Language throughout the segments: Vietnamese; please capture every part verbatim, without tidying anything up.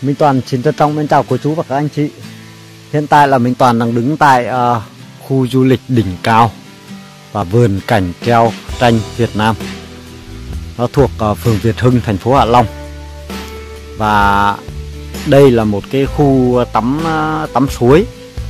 Minh Toàn xin trân trọng mến chào cô chú và các anh chị. Hiện tại là Minh Toàn đang đứng tại uh, khu du lịch đỉnh cao và vườn cảnh treo tranh Việt Nam. Nó thuộc uh, phường Việt Hưng, thành phố Hạ Long. Và đây là một cái khu tắm uh, tắm suối,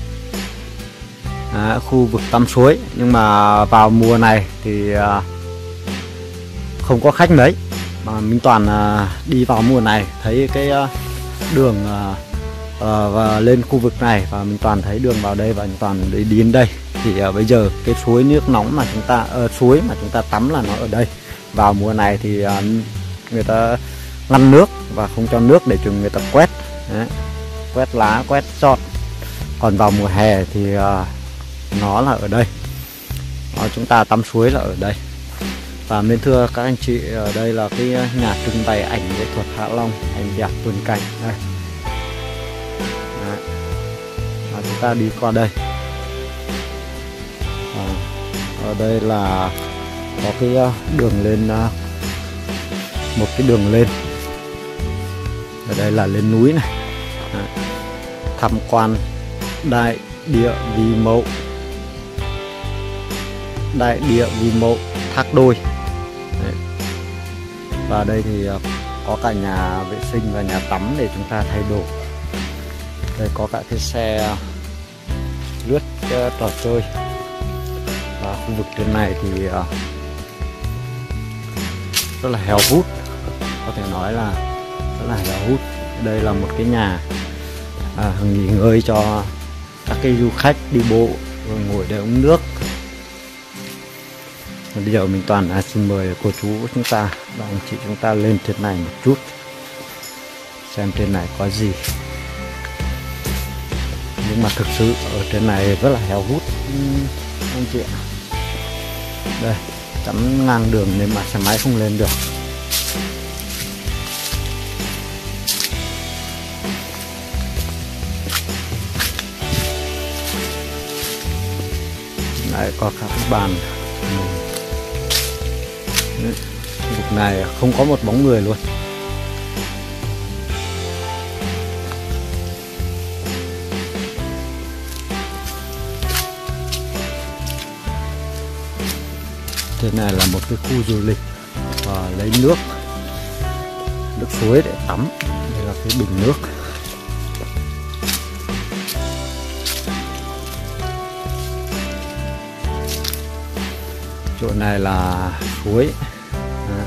à, khu vực tắm suối. Nhưng mà vào mùa này thì uh, không có khách mấy. Mà Minh Toàn uh, đi vào mùa này thấy cái uh, đường uh, uh, và lên khu vực này, và Minh Toàn thấy đường vào đây và Minh Toàn đi, đi đến đây. Thì uh, bây giờ cái suối nước nóng mà chúng ta uh, suối mà chúng ta tắm là nó ở đây. Vào mùa này thì uh, người ta ngăn nước và không cho nước để cho người ta quét. Đấy. Quét lá, quét giọt. Còn vào mùa hè thì uh, nó là ở đây. Đó, chúng ta tắm suối là ở đây. Và mến thưa các anh chị, ở đây là cái nhà trưng bày ảnh nghệ thuật Hạ Long, ảnh đẹp vườn cảnh đây. Đấy. Và chúng ta đi qua đây. À, ở đây là có cái đường lên, một cái đường lên. Ở đây là lên núi này. Đấy. Tham quan đại địa vi mẫu, đại địa vi mẫu Thác Đôi. Đấy. Và đây thì có cả nhà vệ sinh và nhà tắm để chúng ta thay đồ. Đây có cả cái xe lướt uh, trò chơi. Và khu vực trên này thì uh, rất là heo hút, có thể nói là rất là heo hút. Đây là một cái nhà uh, nghỉ ngơi cho các cái du khách đi bộ rồi ngồi để uống nước. Bây giờ mình Toàn à, xin mời cô chú chúng ta và anh chị chúng ta lên trên này một chút, xem trên này có gì. Nhưng mà thực sự ở trên này rất là heo hút anh chị ạ. Đây, chắn ngang đường nên mà xe máy không lên được. Đây có các bàn. Khu vực này không có một bóng người luôn. Thế này là một cái khu du lịch và lấy nước nước suối để tắm. Đây là cái bình nước. Chỗ này là suối. Đó.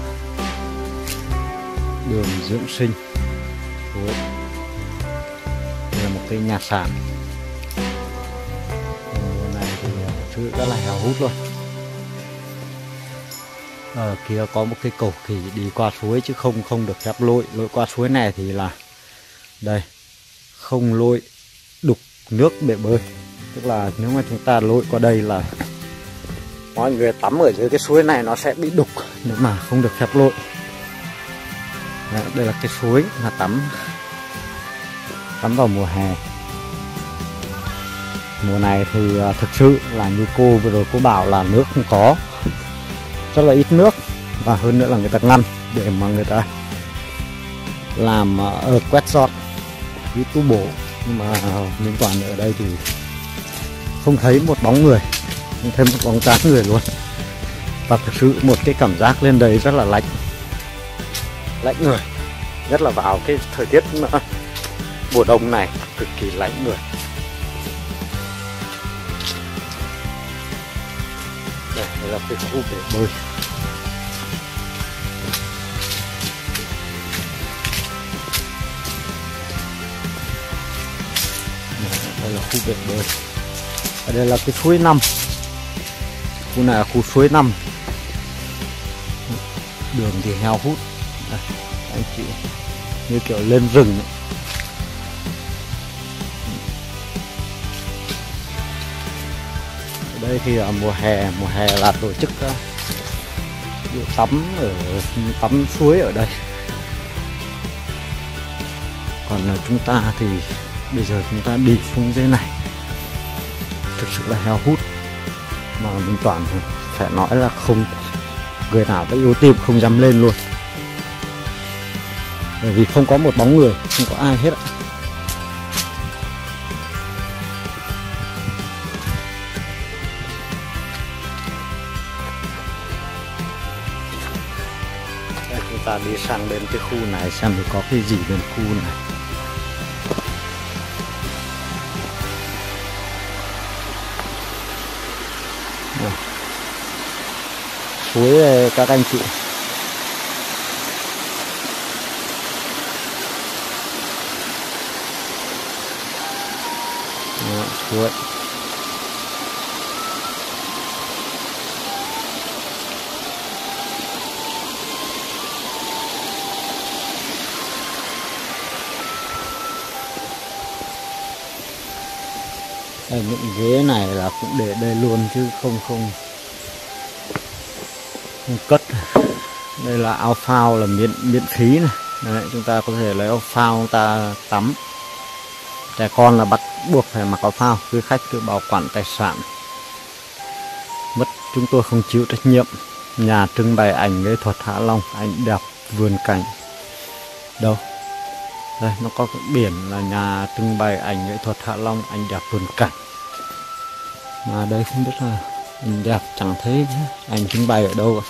Đường dưỡng sinh suối. Đây là một cái nhà sàn. Mùa này thì thực sự rất là heo hút luôn. Ở kia có một cái cầu khỉ đi qua suối chứ không không được phép lội. Lội qua suối này thì là đây, không lội đục nước bể bơi. Tức là nếu mà chúng ta lội qua đây là mọi người tắm ở dưới cái suối này nó sẽ bị đục nếu mà không được phép lội. Đấy, đây là cái suối mà tắm tắm vào mùa hè. Mùa này thì thực sự là như cô vừa rồi cô bảo là nước không có, rất là ít nước. Và hơn nữa là người ta ngăn để mà người ta làm ở quét giọt với tu bổ. Nhưng mà Minh Toàn ở đây thì không thấy một bóng người, không thấy một bóng dáng người luôn. Và thực sự một cái cảm giác lên đây rất là lạnh, lạnh người. Nhất là vào cái thời tiết mùa đông này cực kỳ lạnh người. Đây, đây là cái khu bể bơi. Đây là khu bể bơi. Ở đây là cái suối năm. Khu này là khu suối năm. Đường thì heo hút. Đây, anh chị như kiểu lên rừng ấy. Ở đây thì ở mùa hè, mùa hè là tổ chức uh, tắm ở tắm suối ở đây. Còn uh, chúng ta thì bây giờ chúng ta đi xuống dưới này thực sự là heo hút, mà Minh Toàn phải nói là không, người nào đã yêu tim không dám lên luôn. bởi vì không có một bóng người, không có ai hết ạ. Đây, chúng ta đi sang bên cái khu này xem thì có cái gì bên khu này. Suối các anh chị. Đó, suối. Đây, những ghế này là cũng để đây luôn chứ không không không cất. Đây là ao phao là miễn miễn phí này. Đấy, chúng ta có thể lấy ao phao chúng ta tắm. Trẻ con là bắt buộc phải mặc áo phao, quý khách tự bảo quản tài sản. Mất chúng tôi không chịu trách nhiệm. Nhà trưng bày ảnh nghệ thuật Hạ Long, ảnh đẹp vườn cảnh. Đâu? Đây nó có cái biển là nhà trưng bày ảnh nghệ thuật Hạ Long, ảnh đẹp vườn cảnh. Mà đây không biết là ảnh đẹp chẳng thấy ảnh trưng bày ở đâu.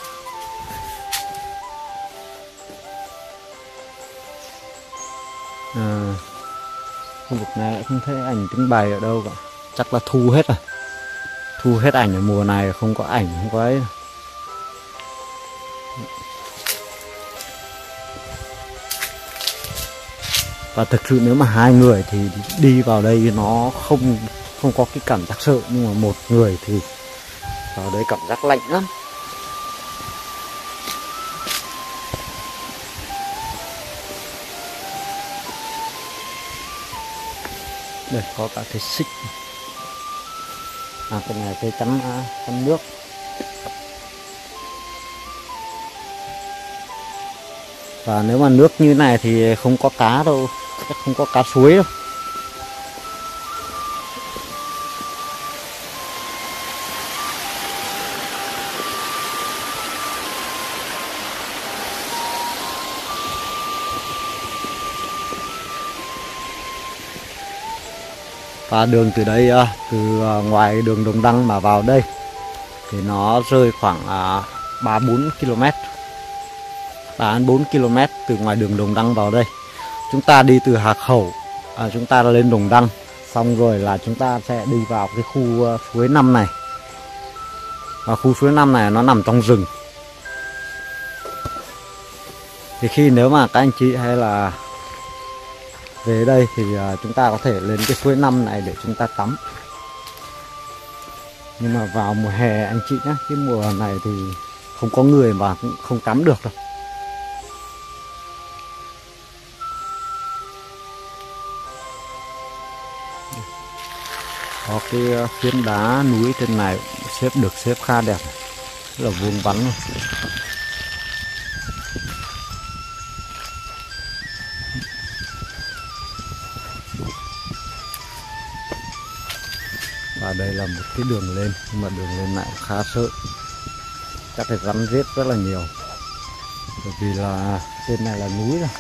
À, khu vực này lại không thấy ảnh trưng bày ở đâu cả, chắc là thu hết rồi, thu hết ảnh ở mùa này, không có ảnh, không có ấy. Và thực sự nếu mà hai người thì đi vào đây nó không không có cái cảm giác sợ, nhưng mà một người thì vào đây cảm giác lạnh lắm. Đây có cả cái xích, à cái này cái chắn chắn nước. Và nếu mà nước như này thì không có cá đâu, chắc không có cá suối đâu. Và đường từ đây, từ ngoài đường Đồng Đăng mà vào đây thì nó rơi khoảng ba bốn ki lô mét, ba đến bốn ki lô mét từ ngoài đường Đồng Đăng vào đây. Chúng ta đi từ Hà Khẩu, à, chúng ta lên Đồng Đăng, xong rồi là chúng ta sẽ đi vào cái khu uh, suối năm này. Và khu suối năm này nó nằm trong rừng. Thì khi nếu mà các anh chị hay là về đây thì uh, chúng ta có thể lên cái suối năm này để chúng ta tắm. Nhưng mà vào mùa hè anh chị nhé, cái mùa này thì không có người mà cũng không tắm được đâu. Có cái phiến đá núi trên này xếp được xếp khá đẹp, rất là vuông vắn luôn. Và đây là một cái đường lên, nhưng mà đường lên lại khá sợ, chắc phải rắn rết rất là nhiều, bởi vì là trên này là núi rồi.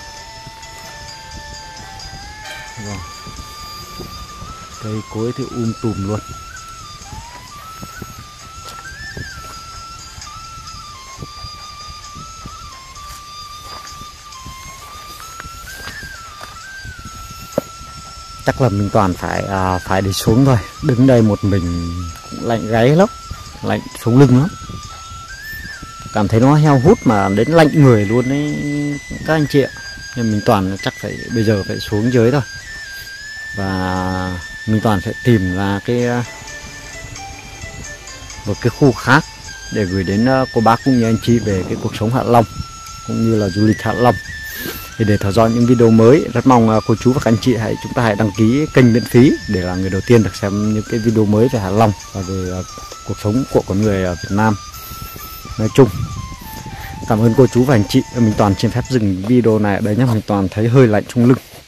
Vâng. Cây cối thì um tùm luôn. Chắc là mình toàn phải à, phải đi xuống thôi. Đứng đây một mình cũng lạnh gáy lắm, lạnh sống lưng lắm. Cảm thấy nó heo hút mà đến lạnh người luôn đấy các anh chị ạ. Nhưng mình toàn chắc phải bây giờ phải xuống dưới thôi. Và mình toàn sẽ tìm ra cái một cái khu khác để gửi đến cô bác cũng như anh chị về cái cuộc sống Hạ Long cũng như là du lịch Hạ Long. Thì để theo dõi những video mới, rất mong cô chú và các anh chị hãy chúng ta hãy đăng ký kênh miễn phí để là người đầu tiên được xem những cái video mới về Hạ Long và về cuộc sống của con người ở Việt Nam nói chung. Cảm ơn cô chú và anh chị. Mình toàn xin phép dừng video này ở đây nhé, mình toàn thấy hơi lạnh trong lưng.